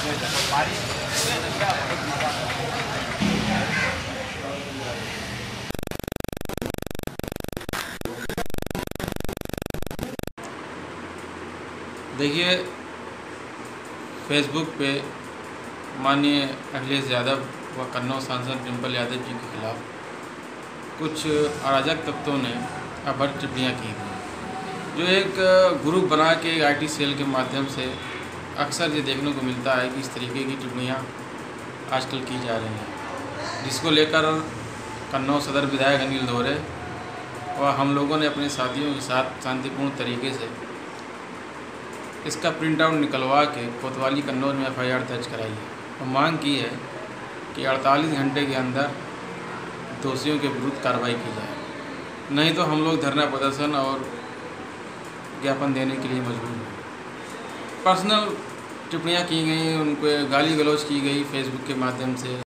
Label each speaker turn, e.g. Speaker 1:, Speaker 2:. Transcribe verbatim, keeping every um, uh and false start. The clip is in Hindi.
Speaker 1: देखिए, फेसबुक पे माननीय अखिलेश यादव व कन्नौज सांसद डिम्पल यादव जी के खिलाफ कुछ अराजक तत्वों ने अभद्र टिप्पणियाँ की थी, जो एक ग्रुप बना के एक आईटी सेल के माध्यम से अक्सर ये देखने को मिलता है कि इस तरीके की टिप्पणियाँ आजकल की जा रही हैं, जिसको लेकर कन्नौज सदर विधायक अनिल दोहरे व हम लोगों ने अपने साथियों के साथ शांतिपूर्ण तरीके से इसका प्रिंट आउट निकलवा के कोतवाली कन्नौज में एफ आई आर दर्ज कराई है और मांग की है कि अड़तालीस घंटे के अंदर दोषियों के विरुद्ध कार्रवाई की जाए, नहीं तो हम लोग धरना प्रदर्शन और ज्ञापन देने के लिए मजबूर हैं। पर्सनल टिप्पणियाँ की गई, उनको गाली गलौज की गई फेसबुक के माध्यम से।